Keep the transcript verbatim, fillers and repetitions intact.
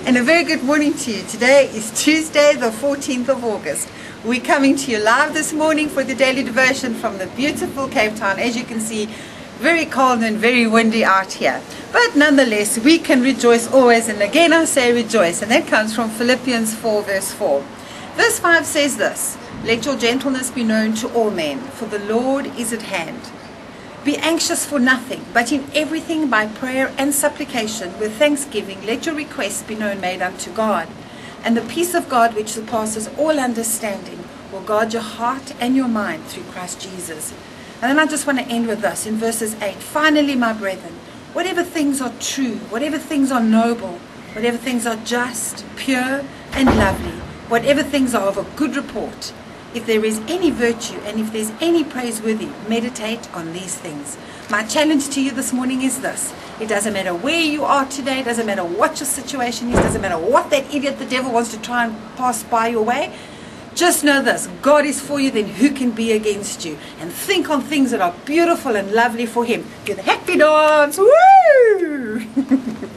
And a very good morning to you. Today is Tuesday, the fourteenth of August. We're coming to you live this morning for the daily devotion from the beautiful Cape Town. As you can see, very cold and very windy out here. But nonetheless, we can rejoice always. And again, I say rejoice. And that comes from Philippians four, verse four. Verse five says this: "Let your gentleness be known to all men, for the Lord is at hand. Be anxious for nothing, but in everything by prayer and supplication with thanksgiving let your requests be known made unto God. And the peace of God which surpasses all understanding will guard your heart and your mind through Christ Jesus." And then I just want to end with this in verses eight. "Finally, my brethren, whatever things are true, whatever things are noble, whatever things are just, pure, and lovely, whatever things are of a good report, if there is any virtue and if there's any praiseworthy, meditate on these things." My challenge to you this morning is this: it doesn't matter where you are today, it doesn't matter what your situation is, it doesn't matter what that idiot the devil wants to try and pass by your way. Just know this: God is for you, then who can be against you? And think on things that are beautiful and lovely for him. Do the happy dance! Woo!